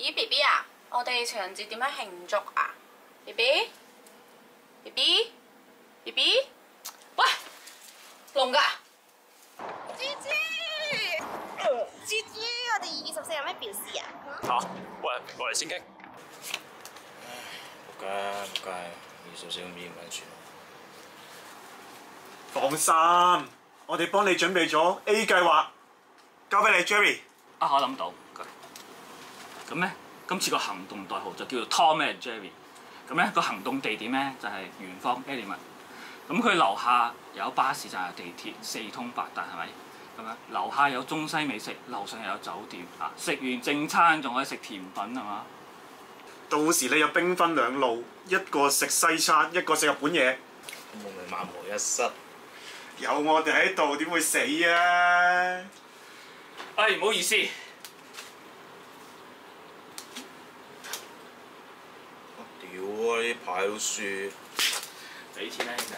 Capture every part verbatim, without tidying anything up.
咦 B B 啊，我哋情人節點樣慶祝啊 ？B B B B B B， 喂，龍噶， 豬豬，豬豬，我哋二月十四有咩表示啊？ 嚇，喂，過嚟先傾。唉，仆街仆街，二十四咁英文算。 放心，我哋幫你準備咗 A 計劃，交俾你 Jerry。 啊，我諗到，咁咧，今次個行動代號就叫做 Tom and Jerry。咁咧個行動地點咧就係元芳 Element。咁佢樓下有巴士站、有地鐵，四通八達，係咪？咁樣樓下有中西美食，樓上又有酒店啊！食完正餐仲可以食甜品係嘛？ 到時你有兵分兩路，一個食西餐，一個食日本嘢。 咁我咪萬無一失。 有我哋喺度，點會死啊？ 哎，唔好意思。 屌啊！呢排都輸。 俾錢啦，兄弟。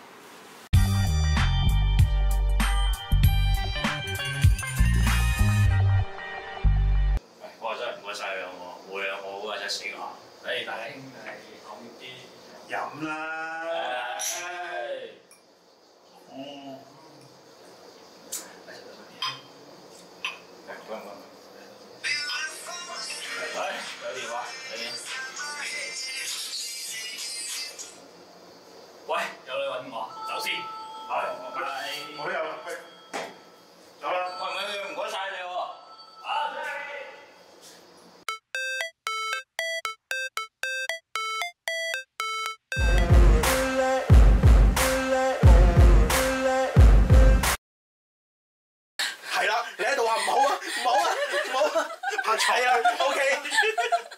我話真係唔該晒你兩個，冇你兩個好啊，真係死我。誒，大家兄弟講啲飲啦。 嗯。喂，有電話，你。 喂，有女揾我，走先。 係，拜。我都有啦，喂。走啦。 喂，唔該唔該晒你喎。 啊， 係啦，你喺度話唔好啊，唔好啊，唔好啊，拍錯啦 ，OK。